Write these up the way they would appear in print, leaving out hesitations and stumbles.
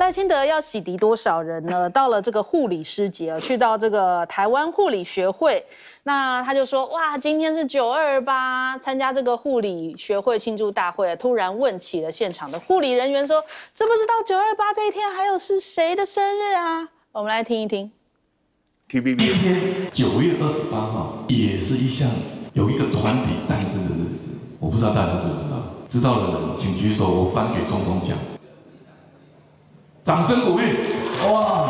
赖清德要洗涤多少人呢？到了这个护理师节，去到这个台湾护理学会，那他就说，哇，今天是928，参加这个护理学会庆祝大会，突然问起了现场的护理人员说，知不知道928这一天还有是谁的生日啊？我们来听一听。 TVB 今天9月28号也是有一个团体诞生的日子，我不知道大家知不知道？知道的人请举手，我颁给总统奖。掌声鼓励！哇，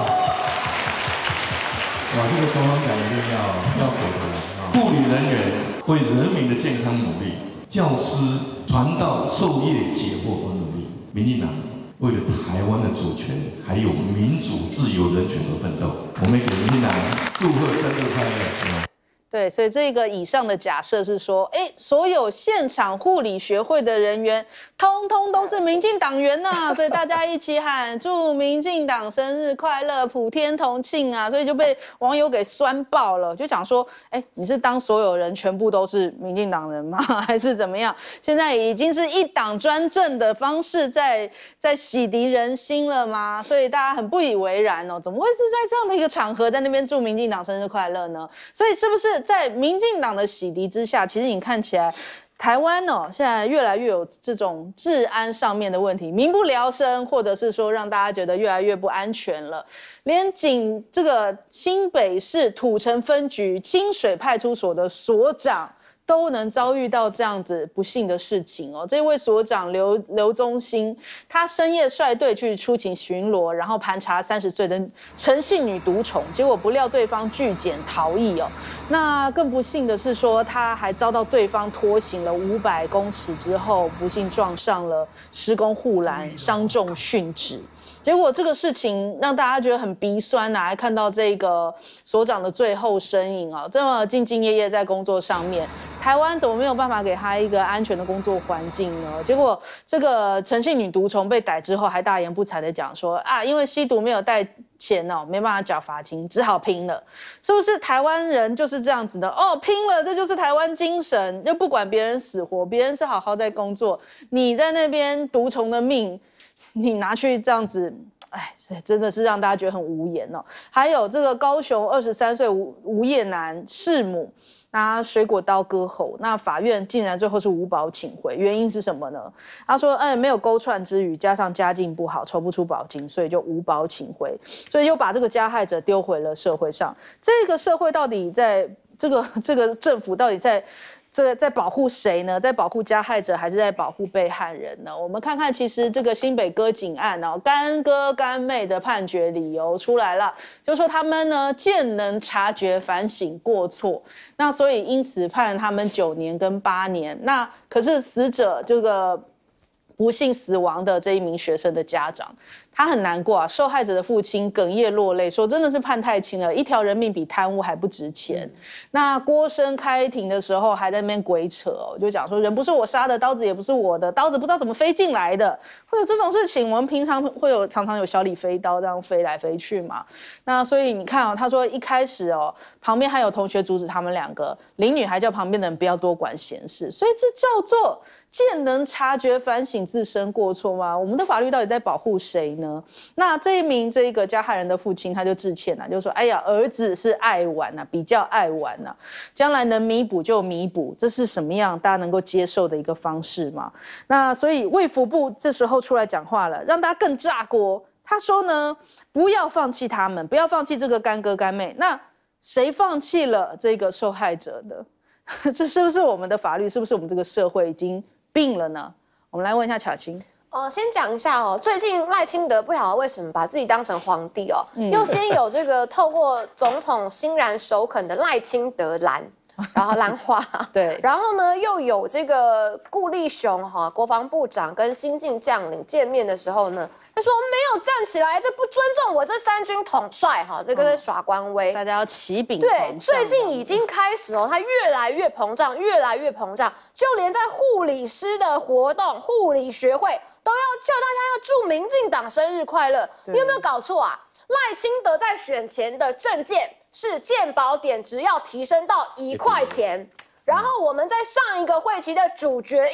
这个总统奖一定要给他。护理人员为人民的健康努力，教师传道授业解惑而努力，民进党为了台湾的主权还有民主自由人权而奋斗。我们给民进党祝贺生日快乐！ 对，所以这个以上的假设是说，所有现场护理学会的人员，通通都是民进党员呐，所以大家一起喊祝民进党生日快乐，普天同庆啊！所以就被网友给酸爆了，就讲说，你是当所有人全部都是民进党人吗？还是怎么样？现在已经是一党专政的方式在洗涤人心了吗？所以大家很不以为然哦，怎么会是在这样的一个场合在那边祝民进党生日快乐呢？所以是不是在民进党的洗涤之下，其实你看起来台湾现在越来越有这种治安上面的问题，民不聊生，或者是说让大家觉得越来越不安全了。连这个新北市土城分局清水派出所的所长都能遭遇到这样子不幸的事情哦。这位所长刘宗兴，他深夜率队去出勤巡逻，然后盘查30岁的陈姓女毒虫，结果不料对方拒检逃逸哦。那更不幸的是说，他还遭到对方拖行了500公尺之后，不幸撞上了施工护栏，伤重殉职。结果这个事情让大家觉得很鼻酸呐，还看到这个所长的最后身影哦，这么兢兢业业在工作上面，台湾怎么没有办法给他一个安全的工作环境呢？结果这个陈姓女毒虫被逮之后，还大言不惭的讲说啊，因为吸毒没有带钱哦，没办法缴罚金，只好拼了。是不是台湾人就是这样子的哦？拼了，这就是台湾精神，就不管别人死活，别人是好好在工作，你在那边毒虫的命。你拿去这样子，真的是让大家觉得很无言哦。还有这个高雄23岁无业男弑母，拿水果刀割喉，那法院竟然最后是无保请回，原因是什么呢？他说，没有勾串之余，加上家境不好，筹不出保金，所以就无保请回，所以又把这个加害者丢回了社会上。这个社会到底在这个政府到底在保护谁呢？在保护加害者，还是在保护被害人呢？我们看看，其实这个新北割颈案干哥干妹的判决理由出来了，就说他们呢渐能察觉反省过错，那所以因此判他们9年跟8年。那可是死者这个不幸死亡的这一名学生的家长，他很难过啊，受害者的父亲哽咽落泪，说真的是判太轻了，一条人命比贪污还不值钱。那郭生开庭的时候还在那边鬼扯就讲说人不是我杀的，刀子也不是我的，刀子不知道怎么飞进来的，会有这种事情。我们平常常常有小李飞刀这样飞来飞去嘛。那所以你看他说一开始旁边还有同学阻止他们2个，林女还叫旁边的人不要多管闲事，所以这叫做渐能察觉反省自身过错吗？我们的法律到底在保护谁呢？那这个加害人的父亲他就致歉就说儿子是爱玩比较爱玩将来能弥补就弥补，这是什么样大家能够接受的一个方式吗？那所以卫福部这时候出来讲话了，让大家更炸锅。他说呢，不要放弃他们，不要放弃这个干哥干妹。那谁放弃了这个受害者的？这是不是我们的法律？是不是我们这个社会已经病了呢？我们来问一下巧青。 先讲一下最近赖清德不晓得为什么把自己当成皇帝又先有这个透过总统欣然首肯的赖清德蓝，然后兰花对， 然后呢又有这个顾立雄国防部长跟新晋将领见面的时候呢，他说没有站起来，这不尊重我这3军统帅这个在耍官威， 大家要齐秉对，最近已经开始他越来越膨胀，越来越膨胀，就连在护理师的活动，护理学会都要叫大家要祝民进党生日快乐。你有没有搞错啊？赖清德在选前的政见是健保点值要提升到1块钱，然后我们在上一个会期的主决议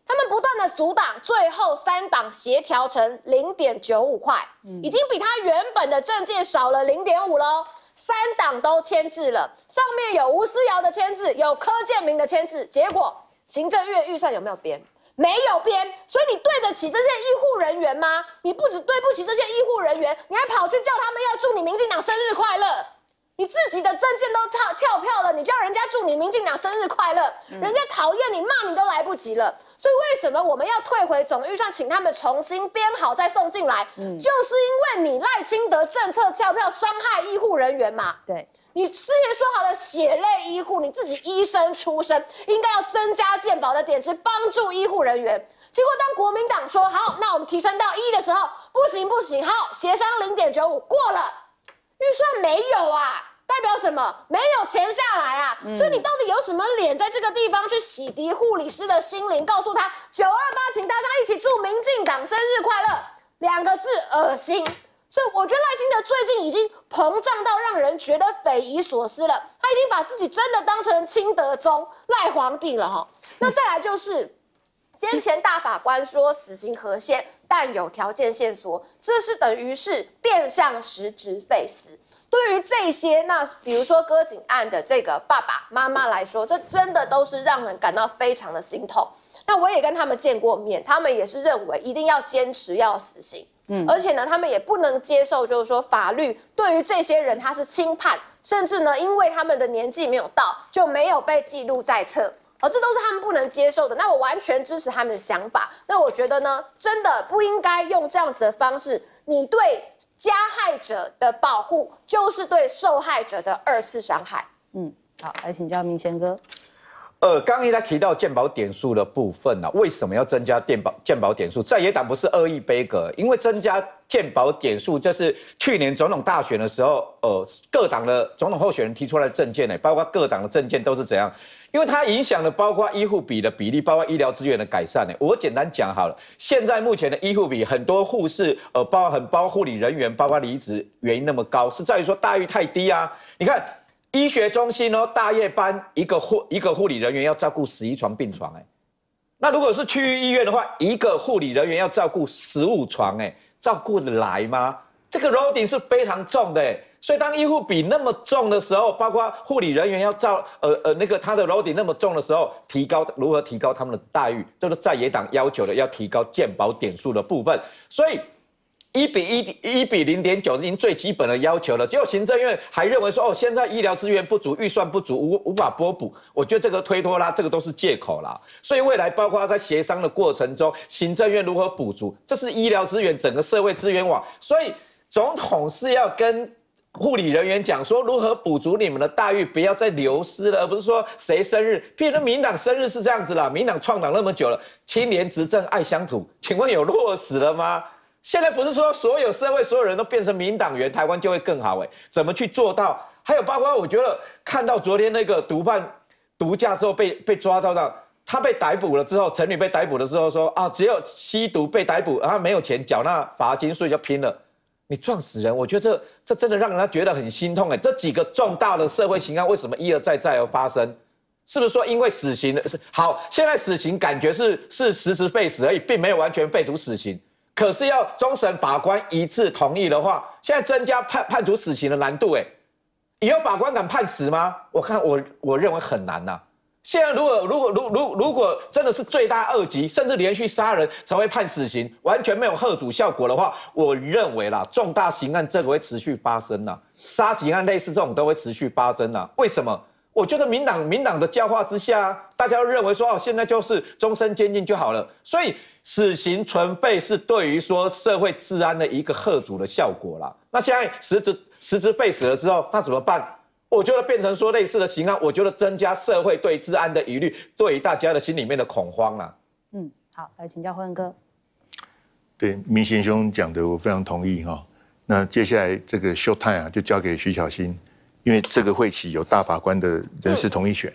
他们不断的阻挡，最后3党协调成0.95块，已经比他原本的政见少了0.5喽。3党都签字了，上面有吴思瑶的签字，有柯建铭的签字，结果行政院预算有没有编？没有编，所以你对得起这些医护人员吗？你不只对不起这些医护人员，你还跑去叫他们要祝你民进党生日快乐。你自己的政见都跳票了，你叫人家祝你民进党生日快乐，人家讨厌你骂你都来不及了。所以为什么我们要退回总预算，请他们重新编好再送进来？就是因为你赖清德政策跳票，伤害医护人员嘛。 对， 你之前说好的血泪医护，你自己医生出身，应该要增加健保的点值，帮助医护人员。结果当国民党说好，那我们提升到1的时候，不行，好，协商0.95过了。预算没有啊，代表什么？没有钱下来啊，所以你到底有什么脸在这个地方去洗涤护理师的心灵？告诉他928，请大家一起祝民进党生日快乐，2个字，恶心。所以我觉得赖清德最近已经膨胀到让人觉得匪夷所思了，他已经把自己真的当成清德宗赖皇帝了哈。那再来就是。先前大法官说死刑合宪，但有条件限缩，这是等于是变相实质废死。对于这些，那比如说歌警案的这个爸爸妈妈来说，这真的都是让人感到非常的心痛。那我也跟他们见过面，他们也是认为一定要坚持要死刑，而且呢，他们也不能接受，就是说法律对于这些人他是轻判，甚至呢，因为他们的年纪没有到，就没有被记录在册。这都是他们不能接受的。那我完全支持他们的想法。那我觉得呢，真的不应该用这样子的方式。你对加害者的保护，就是对受害者的2次伤害。 好，来请教明贤哥。 刚才他提到健保点数的部分啊，为什么要增加健保点数？在野党不是恶意杯葛，因为增加健保点数，这是去年总统大选的时候，各党的总统候选人提出来的政见呢，包括各党的政见都是怎样？因为它影响了包括医护比的比例，包括医疗资源的改善呢。我简单讲好了，现在目前的医护比，很多护士包括护理人员，包括离职原因那么高，是在于说待遇太低啊。你看医学中心哦，大夜班一个护理人员要照顾11床病床，那如果是区域医院的话，一个护理人员要照顾15床，照顾得来吗？这个 loading 是非常重的，所以当医护比那么重的时候，包括护理人员要他的 loading 那么重的时候，如何提高他们的待遇，这是在野党要求的，要提高健保点数的部分。所以1比0.9已经最基本的要求了。结果行政院还认为说，现在医疗资源不足，预算不足，无法拨补。我觉得这个推脱啦，这个都是借口啦。所以未来包括在协商的过程中，行政院如何补足，这是医疗资源整个社会资源网，所以总统是要跟护理人员讲说如何补足你们的待遇，不要再流失了，而不是说谁生日。譬如民进党生日是这样子啦，民进党创党那么久了，青年执政爱乡土，请问有落实了吗？现在不是说所有社会所有人都变成民党员，台湾就会更好怎么去做到？还有包括我觉得看到昨天那个毒驾之后被抓到的，他被逮捕了之后，陈女被逮捕了之后说只有吸毒被逮捕，没有钱缴纳罚金，所以就拼了。你撞死人，我觉得这真的让人家觉得很心痛这几个重大的社会刑案为什么一而再再而发生？是不是说因为死刑好？现在死刑感觉是实时废死而已，并没有完全废除死刑。可是要终审法官一致同意的话，现在增加判处死刑的难度以后法官敢判死吗？我认为很难呐。现在如果真的是罪大恶极，甚至连续杀人才会判死刑，完全没有吓阻效果的话，我认为啦，重大刑案这个会持续发生杀警案类似这种都会持续发生为什么？我觉得民党的教化之下，大家都认为说现在就是终身监禁就好了，所以死刑存废是对于说社会治安的一个吓阻的效果啦。那现在实质废死了之后，那怎么办？我觉得变成说类似的刑案，我觉得增加社会对治安的疑虑，对于大家的心里面的恐慌啦。 好，来请教辉恩哥。 对，明贤兄讲的我非常同意那接下来这个 show time 就交给徐巧芯，因为这个会期有大法官的人事同意选。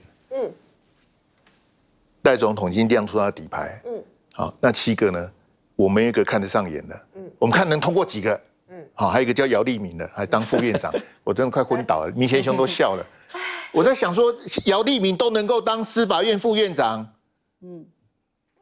戴总统已经亮出他的底牌。好，那7个呢，我们有一个看得上眼的。我们看能通过几个。好，还有一个叫姚立明的，还当副院长，我真的快昏倒了。明贤兄都笑了。我在想说，姚立明都能够当司法院副院长，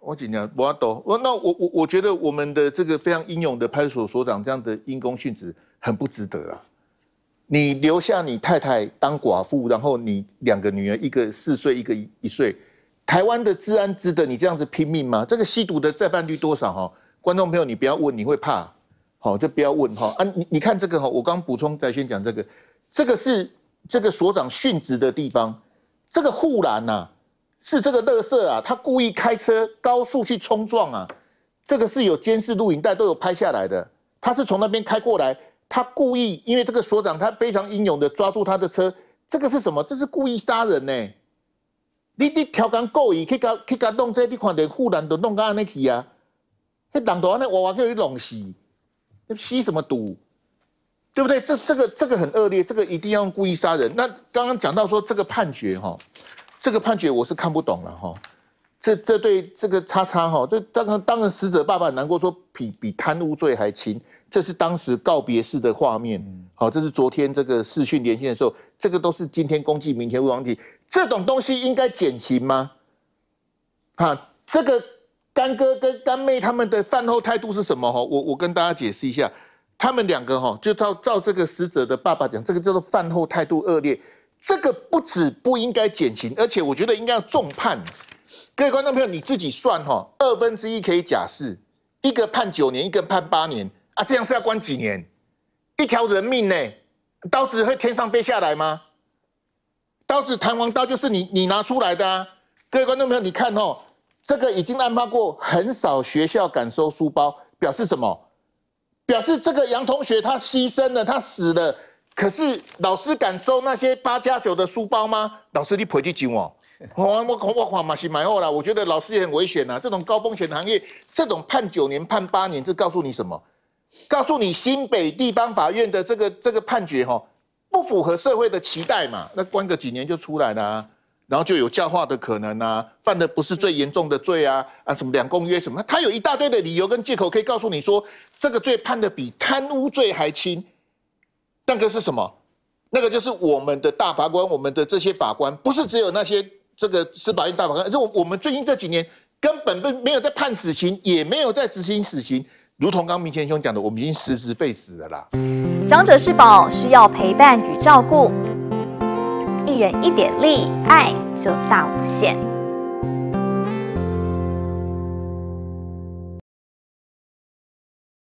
我尽量不要抖。我觉得我们的这个非常英勇的派出所所长这样的因公殉职很不值得啊！你留下你太太当寡妇，然后你2个女儿，一个4岁，一个1岁，台湾的治安值得你这样子拼命吗？这个吸毒的再犯率多少？哈，观众朋友你不要问，你会怕，好，就不要问哈啊！你看这个哈，我刚补充再先讲这个是这个所长殉职的地方，这个护栏呐。是这个垃圾啊，他故意开车高速去冲撞啊，这个是有监视录影带都有拍下来的。他是从那边开过来，他故意，因为这个所长他非常英勇的抓住他的车，这个是什么？这是故意杀人呢！你调岗故意去甲弄这，你看到护栏都弄到安尼去啊，那人都安尼哇叫你弄死，吸什么毒？对不对？这个很恶劣，这个一定要用故意杀人。那刚刚讲到说这个判决哈。这个判决我是看不懂了哈，这对这个叉哈，这当然死者爸爸很难过，说比贪污罪还轻，这是当时告别式的画面，好，这是昨天这个视讯连线的时候，这个都是今天公祭明天勿忘记，这种东西应该减刑吗？啊，这个干哥跟干妹他们的饭后态度是什么？哈，我跟大家解释一下，他们2个哈，就照这个死者的爸爸讲，这个叫做饭后态度恶劣。这个不止不应该减刑，而且我觉得应该要重判。各位观众朋友，你自己算哈，1/2可以假释，一个判9年，一个判8年啊，这样是要关几年？一条人命呢？刀子会天上飞下来吗？刀子弹簧刀就是你拿出来的啊！各位观众朋友，你看哦，这个已经案发过，很少学校敢收书包，表示什么？表示这个杨同学他牺牲了，他死了。可是老师敢收那些8+9的书包吗？老师，你赔得起哦？我看嘛是蛮好啦。我觉得老师也很危险呐。这种高风险的行业，这种判9年、判8年，这告诉你什么？告诉你新北地方法院的这个判决哈，不符合社会的期待嘛？那关个几年就出来了啊，然后就有教化的可能啊，犯的不是最严重的罪啊，什么2公约什么，他有一大堆的理由跟借口可以告诉你说，这个罪判的比贪污罪还轻。那个是什么？那个就是我们的大法官，我们的这些法官，不是只有那些这个司法院大法官，而是我们最近这几年根本没有在判死刑，也没有在执行死刑。如同刚明前兄讲的，我们已经实质废死了啦。 长者是宝，需要陪伴与照顾，一人一点力，爱就大无限。